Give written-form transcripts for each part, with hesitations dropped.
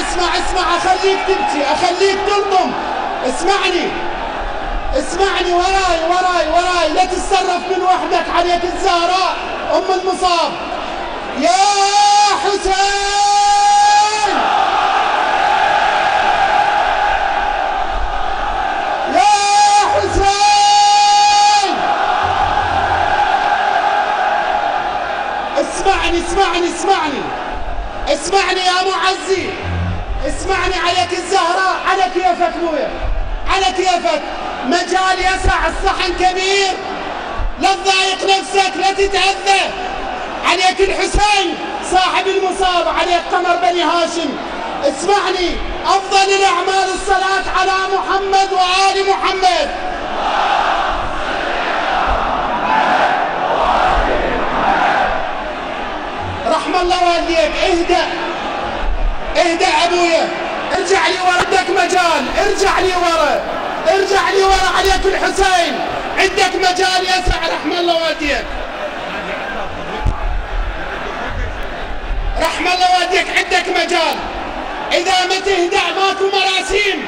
اسمع اخليك تبكي، اخليك تلطم. اسمعني وراي، لا تتصرف من وحدك، عليك الزهراء ام المصاب. يا حسين، يا حسين، اسمعني يا معزي، اسمعني، عليك الزهراء، على كيفك بويا، على كيفك. مجال يسع، الصحن كبير، لا تضايق نفسك، لا تتأذى. عليك الحسين صاحب المصاب، عليك قمر بني هاشم. اسمعني، أفضل الأعمال الصلاة على محمد وآل محمد. رحم الله والديك. اهدأ أبويا، ارجع لي ورا، عندك مجال، ارجع لي ورا، عليك الحسين، عندك مجال يسع. رحم الله والديك، رحم الله والديك، عندك مجال. إذا ما تهدأ ماكو مراسيم.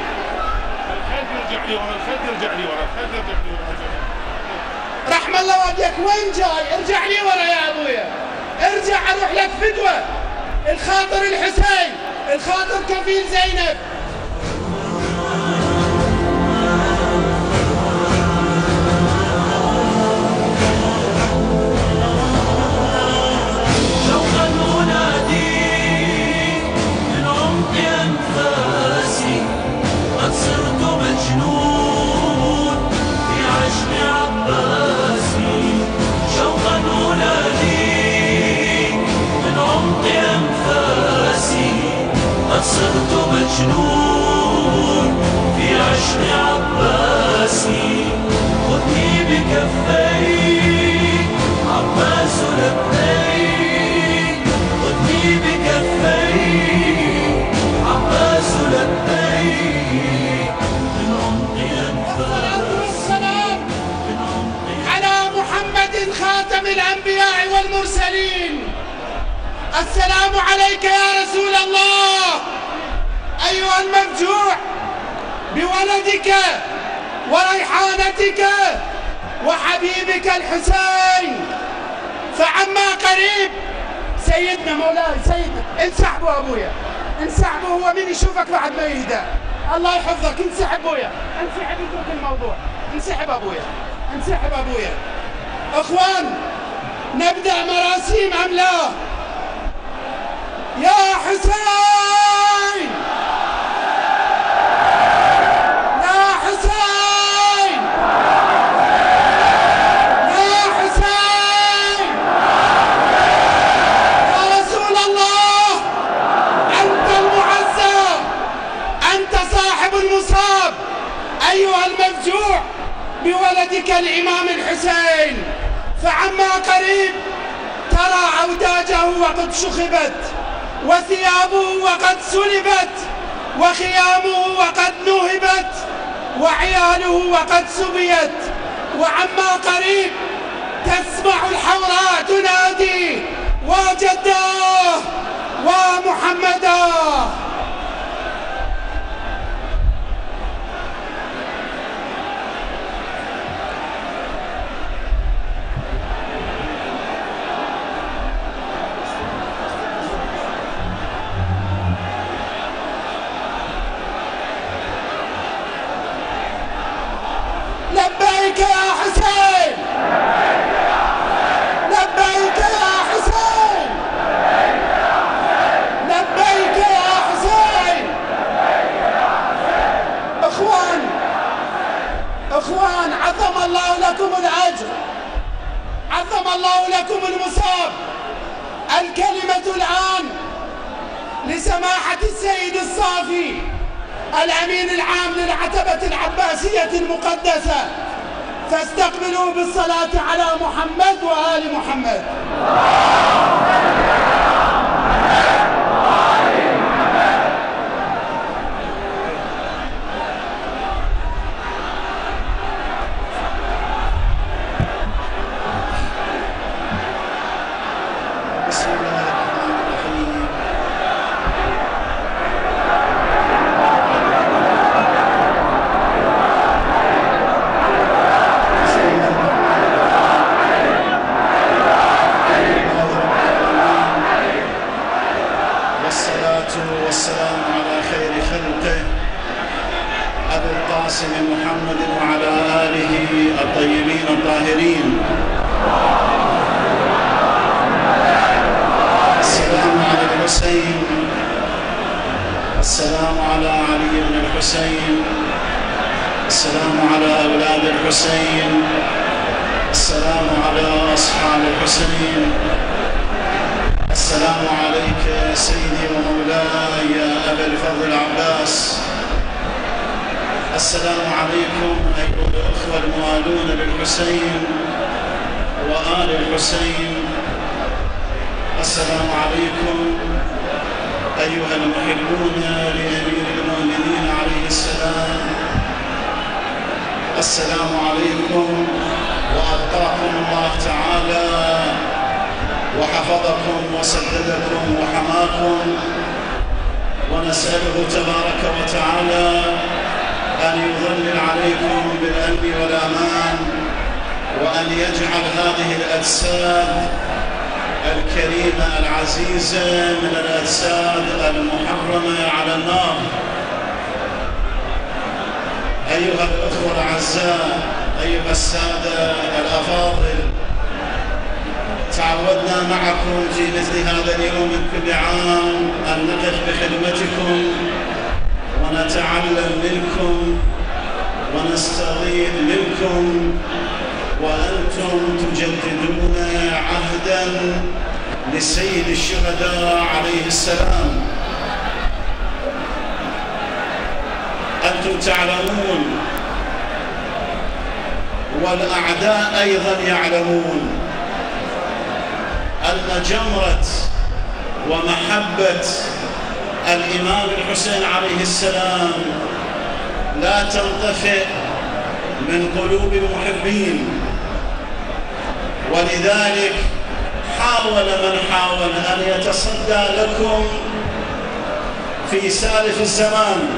رحم الله والديك، وين جاي؟ ارجع لي ورا يا أبويا، ارجع، اروح لك فدوة. الخاطر الحسين، الخاطر كفيل زينب. صرت مجنون في عشق عباسي، خذني بكفيك عباس لبيك، خذني بكفيك عباس لبيك، من عمقي أنفاسي، من عمقي. على محمد خاتم الأنبياء والمرسلين. السلام عليك يا رسول الله، أيها المفجوع بولدك وريحانتك وحبيبك الحسين. فعما قريب سيدنا مولاي، سيدنا، انسحبوا أبويا، انسحبوا، هو من يشوفك بعد ما يهدى. الله يحفظك، انسحب أبويا، انسحب، اترك الموضوع، انسحب أبويا، انسحب أبويا. أخوان، نبدأ مراسيم أم لا؟ يا حسين، يا حسين، يا حسين، يا رسول الله، أنت المعزى، أنت صاحب المصاب، أيها المفجوع بولدك الإمام الحسين. فعما قريب ترى أوداجه وقد شخبت، وثيابه وقد سلبت، وخيامه وقد نهبت، وعياله وقد سبيت. وعما قريب تسمع الحوراء تنادي: وجداه ومحمداه. لبيك يا حسين، لبيك يا حسين، لبيك يا حسين. اخوان، عظم الله لكم الاجر، عظم الله لكم المصاب. الكلمة الآن لسماحة السيد الصافي الأمين العام للعتبة العباسية المقدسة، فاستقبلوا بالصلاة على محمد وآل محمد. بسم الله الرحمن الرحيم. القاسم محمد وعلى آله الطيبين الطاهرين. السلام على الحسين، السلام على علي بن الحسين، السلام على أولاد الحسين، السلام على أصحاب الحسين. السلام عليك سيدي ومولاي يا أبا الفضل العباس. السلام عليكم أيها الأخوة الموالون للحسين وآل الحسين. السلام عليكم أيها المحبون لأمير المؤمنين عليه السلام. السلام عليكم وأتقاكم الله تعالى وحفظكم وسددكم وحماكم، ونسأله تبارك وتعالى أن يظلل عليكم بالأمن والأمان، وأن يجعل هذه الأجساد الكريمة العزيزة من الأجساد المحرمة على النار. أيها الأخوة الأعزاء، أيها السادة الأفاضل، تعودنا معكم في مثل هذا اليوم من كل عام أن نقف بخدمتكم ونتعلم منكم ونستغيث منكم، وأنتم تجددون عهدا لسيد الشهداء عليه السلام. أنتم تعلمون والأعداء أيضا يعلمون أن جمرة ومحبة الإمام الحسين عليه السلام لا تنطفئ من قلوب المحبين، ولذلك حاول من حاول أن يتصدى لكم في سالف الزمان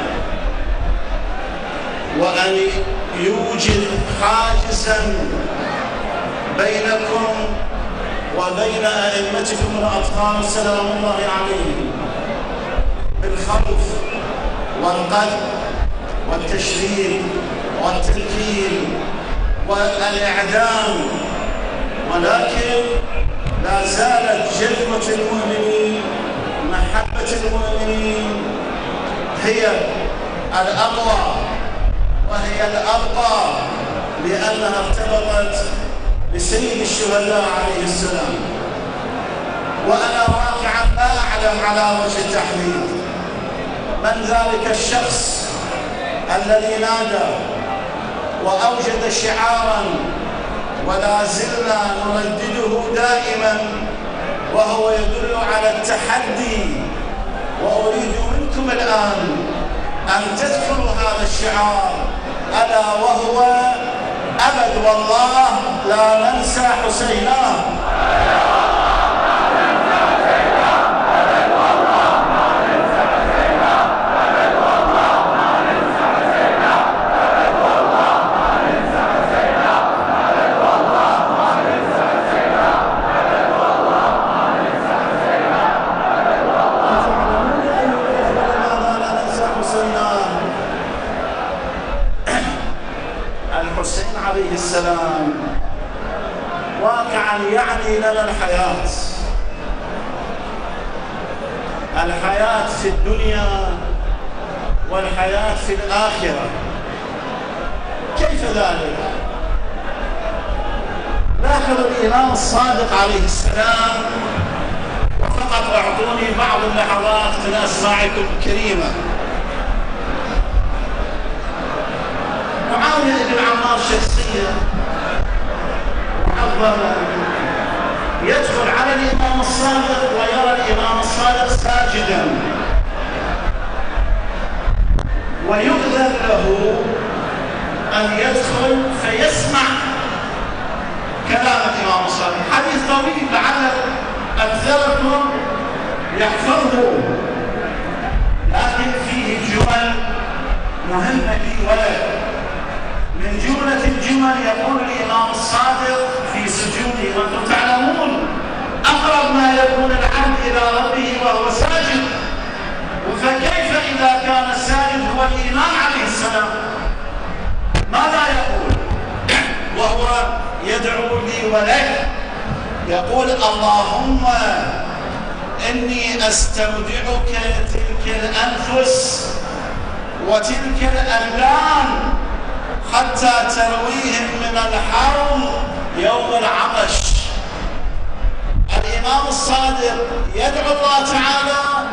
وأن يوجد حاجزا بينكم وبين أئمتكم الأطهار سلام الله عليهم بالخوف والقذف والتشريد والتنكيل والإعدام، ولكن لا زالت جذوة المؤمنين، محبة المؤمنين هي الأقوى وهي الأبقى، لأنها ارتبطت بسيد الشهداء عليه السلام. وأنا واقعا لا أعلم على وجه التحديد من ذلك الشخص الذي نادى وأوجد شعارا ولا زلنا نردده دائما، وهو يدل على التحدي. وأريد منكم الآن أن تذكروا هذا الشعار، ألا وهو أبد والله لا ننسى حسينا. الحسين عليه السلام واقعا يعني لنا الحياة في الدنيا والحياة في الآخرة. كيف ذلك؟ لاحظوا الإمام الصادق عليه السلام، وفقط أعطوني بعض اللحظات من أسماعكم الكريمة. معاوية بن عمار شخصيا معظما يدخل على الإمام الصادق ويرى الإمام الصادق ساجدا، ويؤذن له أن يدخل فيسمع كلام الإمام الصادق. حديث طويل لعل أكثركم يحفظه، لكن فيه جمل مهمة لي ولد. من جملة الجمل يقول الإمام الصادق في سجوده، وأنتم تعلمون أقرب ما يكون العبد إلى ربه وهو ساجد، فكيف إذا كان الساجد هو الإمام عليه السلام؟ ولك، يقول اللهم إني أستودعك تلك الأنفس وتلك الأبدان حتى ترويهم من الحوض يوم العطش. الإمام الصادق يدعو الله تعالى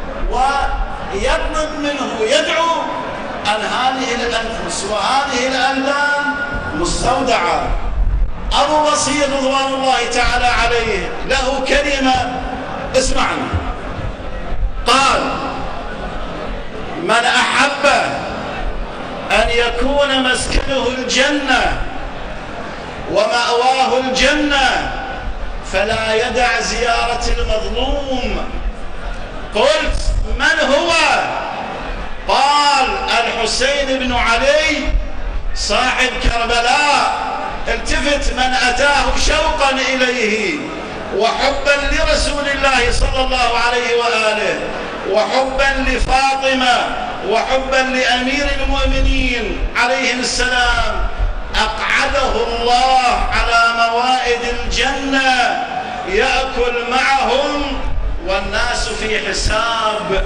ويطلب منه، يدعو أن هذه الأنفس وهذه الأبدان مستودعة. أبو بصير رضوان الله تعالى عليه له كلمة، اسمعنا، قال: من أحب أن يكون مسكنه الجنة ومأواه الجنة فلا يدع زيارة المظلوم. قلت: من هو؟ قال: الحسين بن علي صاحب كربلاء. التفت: من أتاه شوقا إليه وحبا لرسول الله صلى الله عليه وآله وحبا لفاطمة وحبا لأمير المؤمنين عليه السلام، أقعده الله على موائد الجنة يأكل معهم والناس في حساب.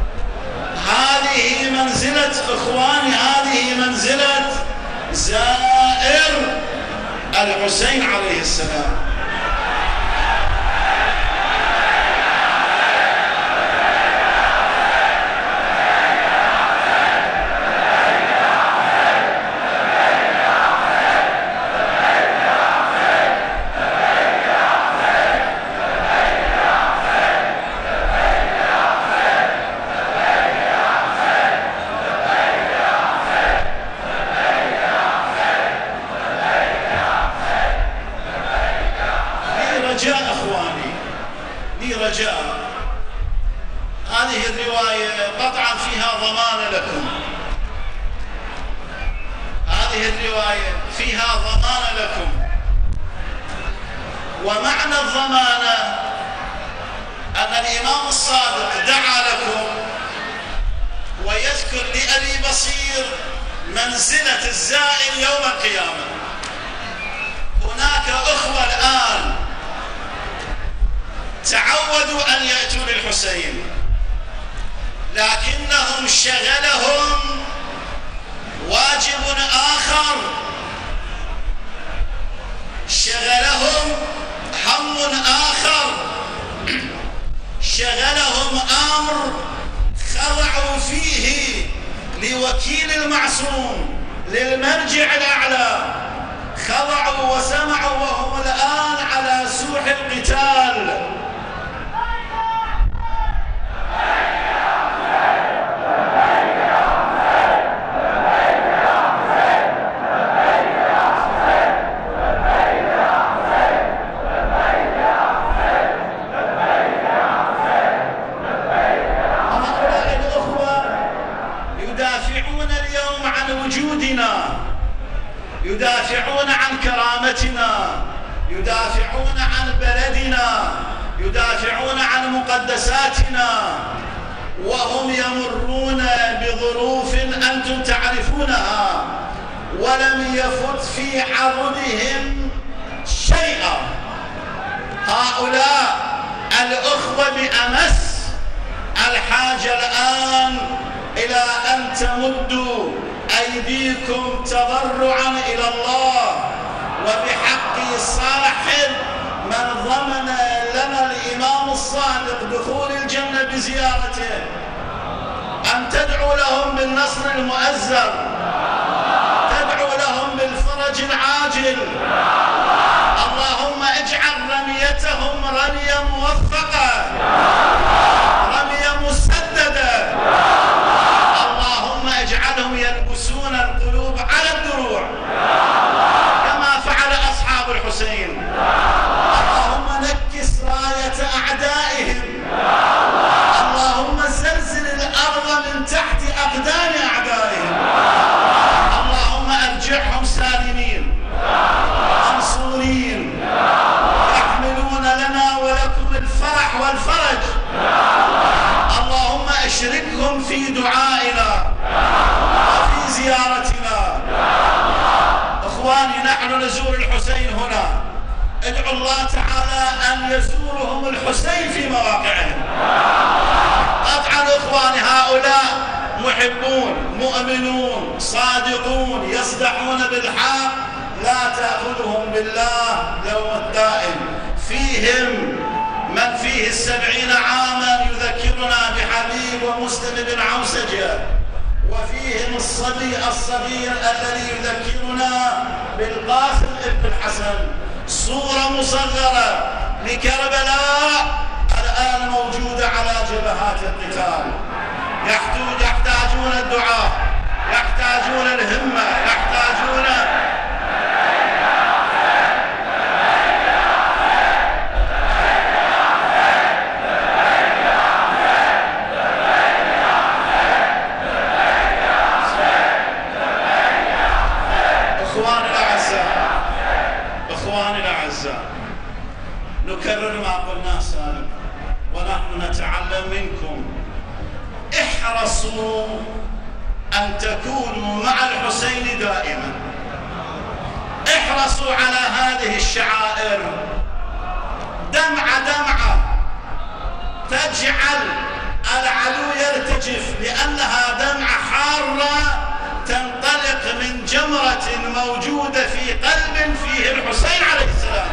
هذه منزلة إخواني، هذه منزلة زائر الحسين عليه السلام. هذه الرواية قطعا فيها ضمان لكم، هذه الرواية فيها ضمان لكم. ومعنى الضمانة أن الإمام الصادق دعا لكم ويذكر لأبي بصير منزلة الزائر يوم القيامة. هناك أخوة الآن تعودوا أن يأتوا للحسين، لكنهم شغلهم واجب آخر، شغلهم هم آخر، شغلهم أمر خضعوا فيه لوكيل المعصوم، للمرجع الأعلى، خضعوا وسمعوا وهم الآن على سوح القتال. يدافعون عن كرامتنا، يدافعون عن بلدنا، يدافعون عن مقدساتنا، وهم يمرون بظروف أنتم تعرفونها ولم يفت في عضدهم شيئا. هؤلاء الأخوة بأمس الحاجة الآن إلى أن تمدوا أيديكم تضرعا إلى الله وبحق صاحب من ضمن لنا الإمام الصادق دخول الجنة بزيارته، أن تدعو لهم بالنصر المؤزر، تدعو لهم بالفرج العاجل. اللهم اجعل رميتهم رمية موفقة، رمية مسددة. اللهم اجعلهم يلبسون القلوب على الدروع كما فعل أصحاب الحسين. اللهم نكس راية أعدائهم، اللهم زلزل الأرض من تحت أقدام أعدائهم. اللهم أرجعهم سالمين منصورين يحملون لنا ولكم الفرح والفرج. اللهم أشركهم في دعائنا وفي زيارتنا. إخواني، نحن نزور الحسين هنا ادعوا الله تعالى أن يزورهم الحسين في مواقعهم. قطعا إخواني هؤلاء محبون مؤمنون صادقون يصدحون بالحق، لا تأخذهم بالله لومة لائم. فيهم من فيه 70 عاما يذكرنا بحبيب ومسلم بن عوسجة، وفيهم الصبي الصغير الذي يذكرنا بالقاسم بن الحسن. صورة مصغرة لكربلاء الآن موجودة على جبهات القتال. يحتاجون الدعاء، يحتاجون الهمة، يحتاجون إخواني الأعزاء، نكرر ما قلناه سابقا ونحن نتعلم منكم. احرصوا أن تكونوا مع الحسين دائما. احرصوا على هذه الشعائر، دمعة دمعة تجعل العدو يرتجف، لأنها دمعة حارة تنطلق من جمرة موجودة في قلب فيه الحسين عليه السلام.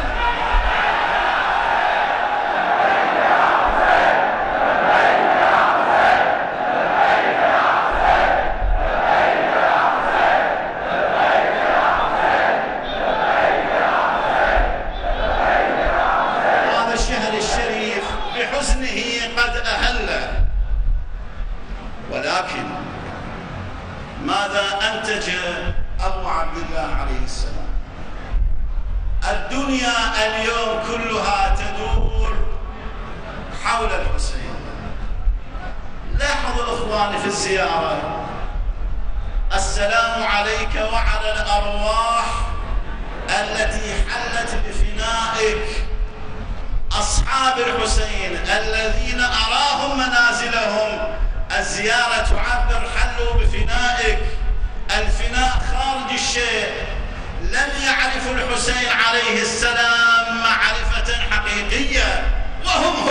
هذا الشهر الشريف بحزنه قد أهل، ولكن ماذا أنتج أبو عبد الله عليه السلام؟ الدنيا اليوم كلها تدور حول الحسين. لاحظوا إخواني في الزيارة، السلام عليك وعلى الأرواح التي حلت بفنائك، أصحاب الحسين الذين أراهم منازلهم. الزيارة تعبر حلوا بفنائك، الفناء خارج الشيء. لم يعرف الحسين عليه السلام معرفة حقيقية وهم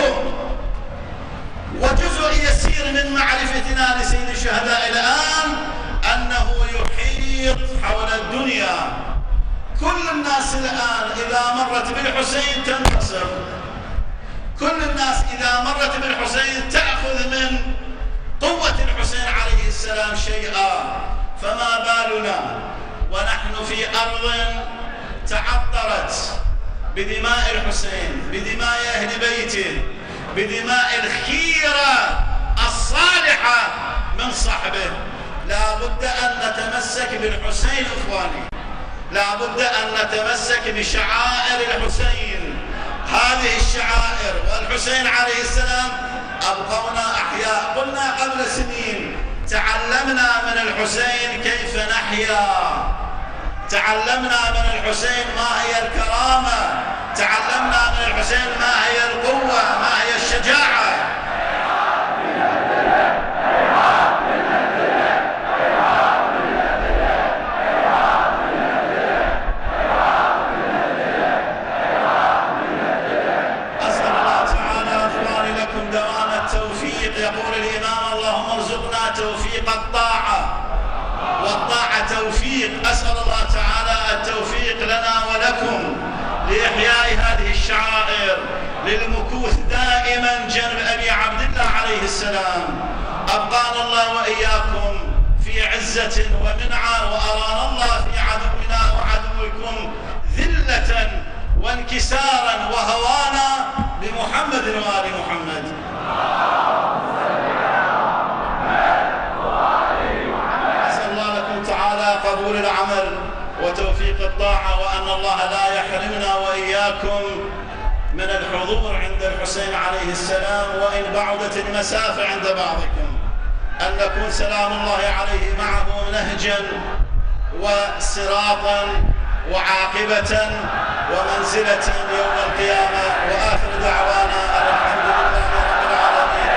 وجزء يسير من معرفتنا لسيد الشهداء الآن أنه يحيط حول الدنيا. كل الناس الآن إذا مرت بالحسين تنتصر، كل الناس إذا مرت بالحسين تأخذ من قوة الحسين عليه السلام شيئا، فما بالنا ونحن في أرض تعطرت بدماء الحسين، بدماء أهل بيته، بدماء الخيرة الصالحة من صحبه. لا بد أن نتمسك بالحسين إخواني، لا بد أن نتمسك بشعائر الحسين. هذه الشعائر والحسين عليه السلام أبقونا أحياء. قلنا قبل سنين تعلمنا من الحسين كيف نحيا، تعلمنا من الحسين ما هي الكرامة، تعلمنا من الحسين ما هي القوة، ما هي الشجاعة. يقول الإمام اللهم ارزقنا توفيق الطاعة، والطاعة توفيق. أسأل الله تعالى التوفيق لنا ولكم لإحياء هذه الشعائر، للمكوث دائما جنب أبي عبد الله عليه السلام. أبقانا الله وإياكم في عزة ومنعة، وأرانا الله في عدونا وعدوكم ذلة وانكسارا وهوانا بمحمد وآل محمد. قبول العمل وتوفيق الطاعة، وأن الله لا يحرمنا وإياكم من الحضور عند الحسين عليه السلام، وإن بعدت المسافة عند بعضكم، أن نكون سلام الله عليه معه نهجا وصراطا وعاقبة ومنزلة يوم القيامة. وآخر دعوانا الحمد لله رب العالمين.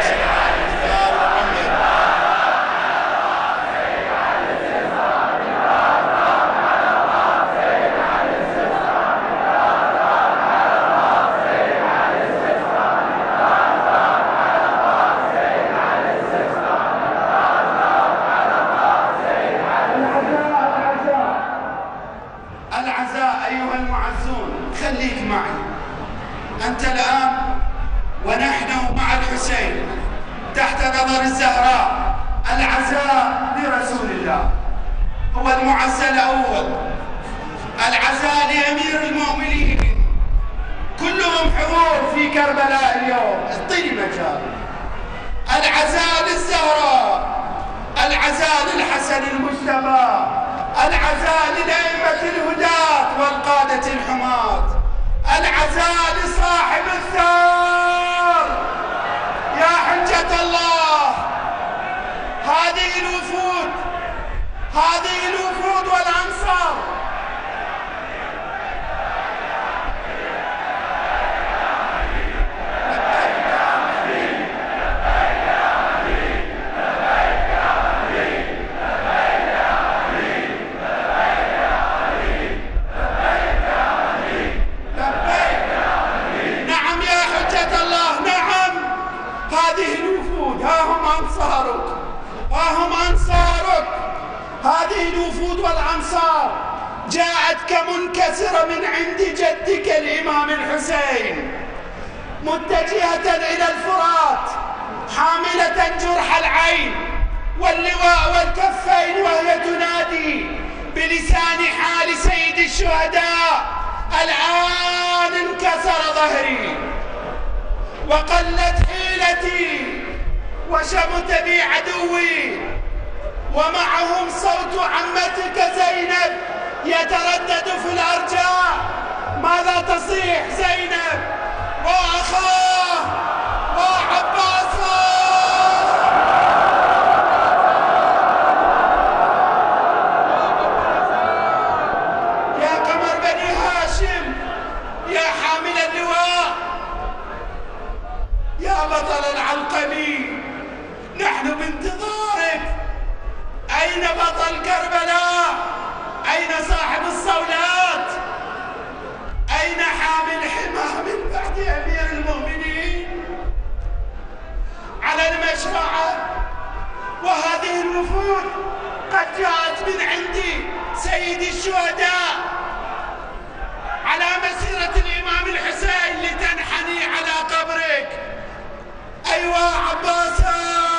خليك معي. أنت الآن ونحن مع الحسين تحت نظر الزهراء. العزاء لرسول الله هو المعزى الأول، العزاء لأمير المؤمنين، كلهم حضور في كربلاء اليوم. اعطيني مجال. العزاء للزهراء، العزاء للحسن المجتبى، العزاء للأئمة الهداة والقادة الحماة، العزاء لصاحب الثار يا حجة الله. هذه الوفود، هذه الوفود والأنصار هذه الوفود والأنصار جاءت كمنكسرة من عند جدك الإمام الحسين، متجهة إلى الفرات، حاملة جرح العين واللواء والكفين، وهي تنادي بلسان حال سيد الشهداء: الآن انكسر ظهري وقلت حيلتي وشمت بي عدوي، ومعهم صوت عمتك زينب يتردد في الأرجاء. ماذا تصيح زينب؟ وأخاه وعباسه. يا قمر بني هاشم، يا حامل اللواء، يا بطل العلقمي، نحن بانتظارك. أين بطل كربلاء؟ أين صاحب الصولات؟ أين حامل حماه من بعد أمير المؤمنين؟ على المشرعة. وهذه الوفود قد جاءت من عندي سيد الشهداء على مسيرة الإمام الحسين لتنحني على قبرك. أيوة عباسة.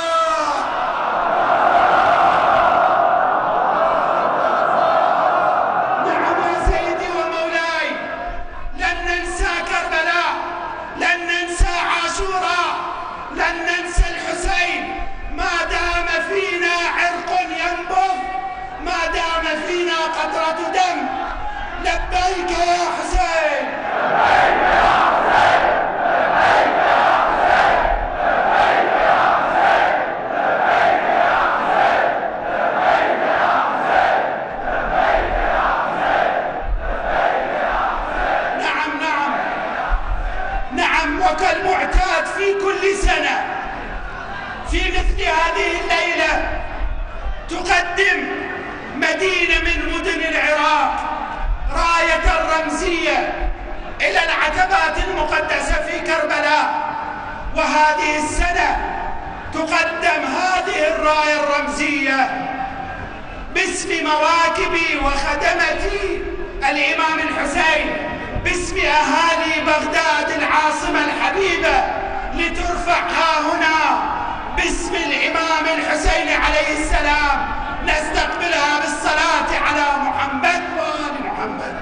قطرة دم. لبيك يا حسين، لبيك يا حسين، لبيك يا حسين، لبيك يا حسين، لبيك يا حسين، لبيك يا حسين، لبيك يا حسين، لبيك يا حسين. نعم نعم نعم، وكالمعتاد في كل سنة في مثل هذه الليلة تقدم مدينة من مدن العراق راية رمزية إلى العتبات المقدسة في كربلاء. وهذه السنة تقدم هذه الراية الرمزية باسم مواكبي وخدمتي الإمام الحسين، باسم أهالي بغداد العاصمة الحبيبة، لترفع ها هنا باسم الإمام الحسين عليه السلام. نستقبلها بالصلاة على محمد وآل محمد.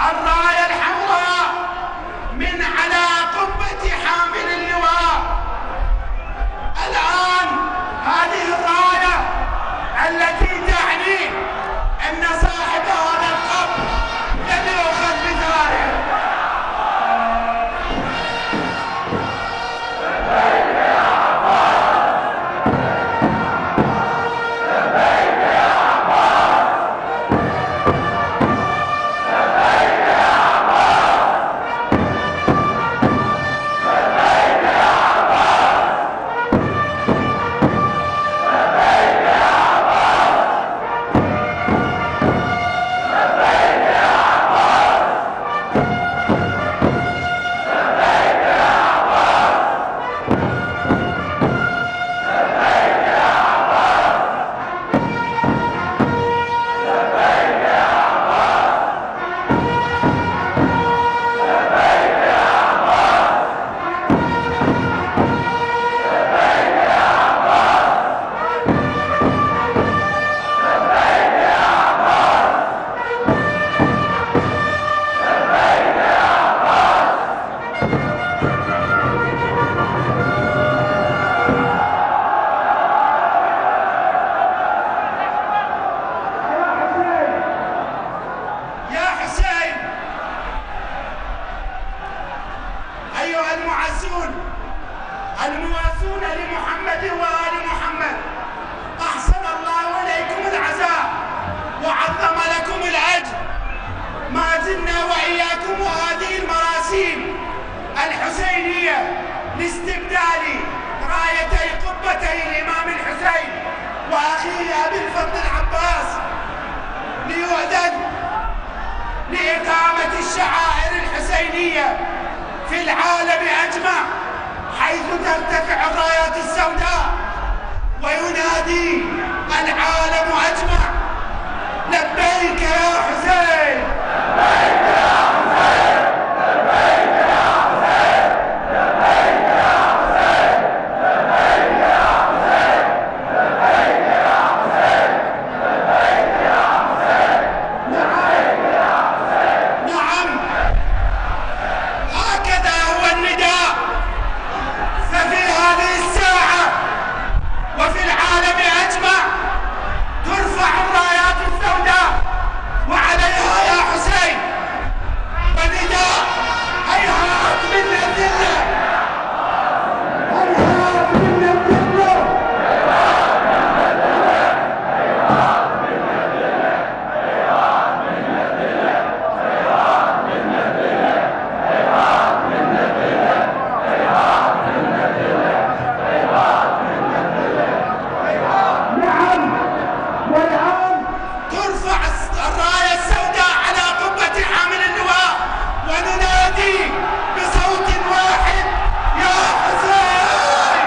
الراية الحمراء من على قبة حامل اللواء. الآن هذه الراية التي تعني أن صاحب هذا القبر لم يؤخذ بثاره. المواسون لمحمد وآل محمد، أحسن الله إليكم العزاء وعظم لكم الأجر. ما زلنا وإياكم وهذه المراسيم الحسينية لاستبدال رايتي قبتي الإمام الحسين وأخيه أبي الفضل العباس ليؤذن لإقامة الشعائر الحسينية في العالم أجمع، حيث ترتفع الرايات السوداء وينادي العالم أجمع: لبيك يا حسين، لبيك يا حسين، لبيك يا حسين، لبيك يا حسين، لبيك يا حسين، لبيك يا حسين، لبيك يا حسين، لبيك يا حسين. نعم، هكذا هو النداء. ففي هذه الساعة وفي العالم أجمع ترفع الرايات السوداء وعليها يا حسين ونداء: هيهات من الذلة، هيهات من الذلة، هيهات من الذلة، هيهات من الذلة، هيهات من الذلة، هيهات من الذلة، هيهات من الذلة، هيهات من الذلة، هيهات من الذلة، هيهات. نعم، والآن ترفع الراية السوداء على قبة حامل اللواء وننادي بصوت واحد: يا حسين.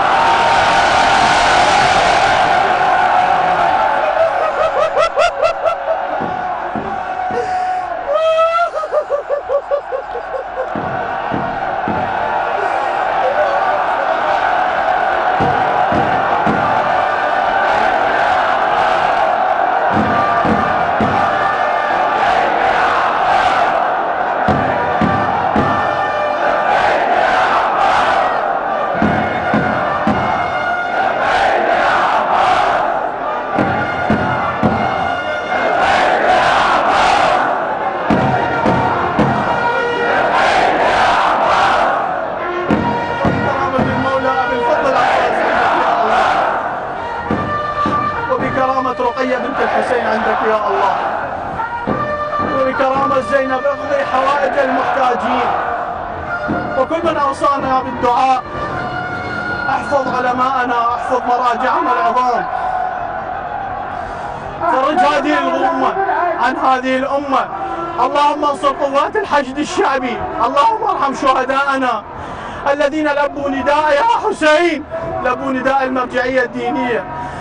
رقية بنت الحسين عندك يا الله، وبكرامة زينب اقضي حوائج المحتاجين، وكل من اوصانا بالدعاء. احفظ علماءنا، احفظ مراجعنا العظام، فرج هذه الغمة عن هذه الأمة. اللهم انصر قوات الحشد الشعبي، اللهم ارحم شهداءنا الذين لبوا نداء يا حسين، لبوا نداء المرجعية الدينية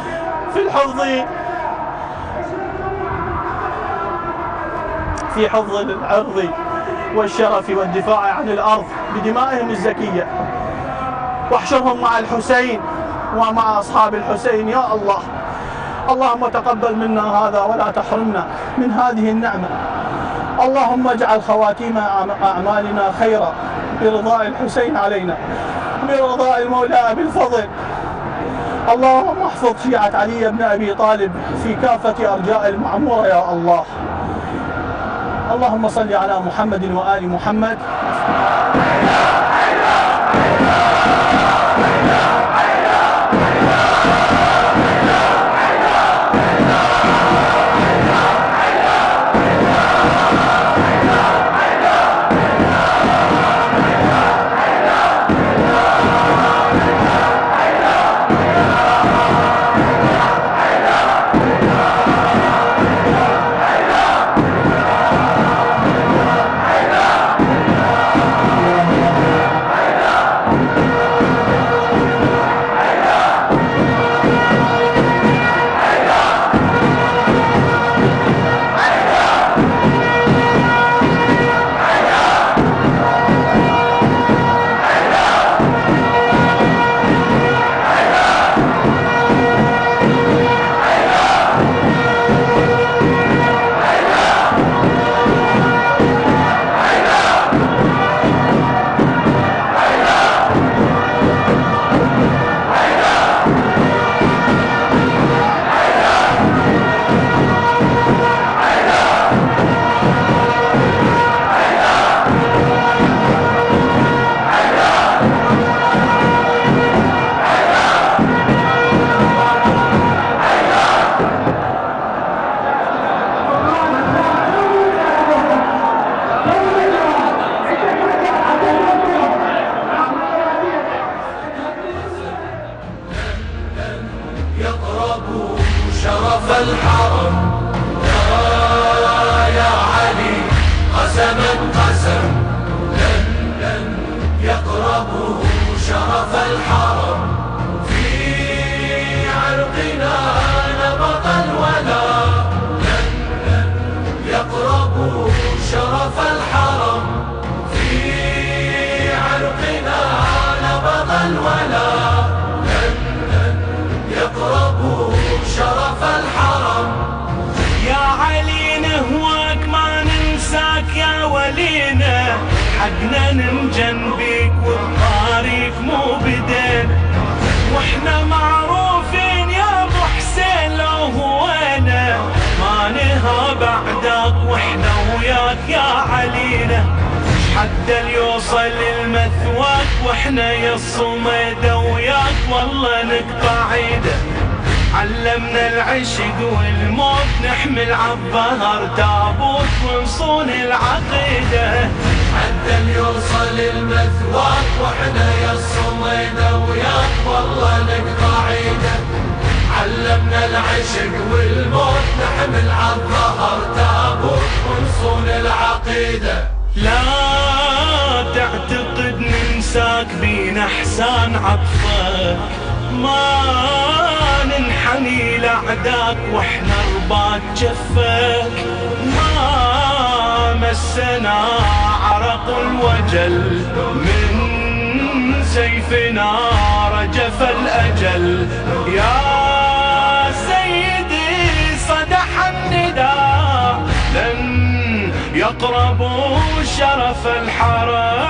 في حفظ العرض والشرف والدفاع عن الأرض بدمائهم الزكية، واحشرهم مع الحسين ومع أصحاب الحسين يا الله. اللهم تقبل منا هذا ولا تحرمنا من هذه النعمة. اللهم اجعل خواتيم أعمالنا خيرا برضاء الحسين علينا، برضاء المولى أبي الفضل. اللهم احفظ شيعة علي بن أبي طالب في كافة أرجاء المعمورة يا الله. اللهم صل على محمد وآل محمد. يقربوا شرف الحرم يا علي قسما قسم لن يقربوا شرف الحرم في عرقنا نبض الولا لن يقربوا شرف الحرم في عرقنا نبض الولا يقربوا شرف الحرم يا علي نهواك ما ننساك يا ولينا حقنا ننجن بيك والطريق مو بدين واحنا معروفين يا ابو حسين لو هوينا ما نهى بعدك واحنا وياك يا علينا حتى يوصل المثواك واحنا يا الصميدة وياك والله نقطع عيده علمنا العشق والموت نحمل عالظهر تابوت ونصون العقيدة حتى يوصل المثواك واحنا يا الصميدة وياك والله نقطع عيده علمنا العشق والموت نحمل عالظهر تابوت ونصون العقيدة لا تعتقد ننساك بينا احسان عطفك ما ننحني لعداك واحنا رباط جفك ما مسنا عرق الوجل من سيفنا رجف الأجل يا سيدي صدح النداء لن يقربوا شرف الحرم